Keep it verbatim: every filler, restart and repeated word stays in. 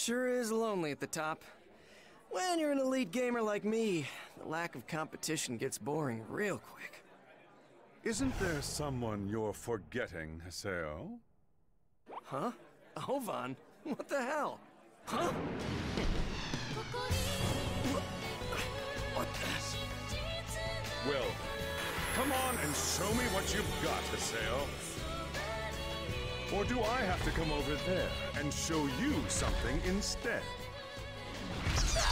Sure is lonely at the top. When you're an elite gamer like me, the lack of competition gets boring real quick. Isn't there someone you're forgetting, Haseo? Huh? Ovan? What the hell? Huh? What the... Well, come on and show me what you've got, Haseo. Or do I have to come over there and show you something instead? Ah!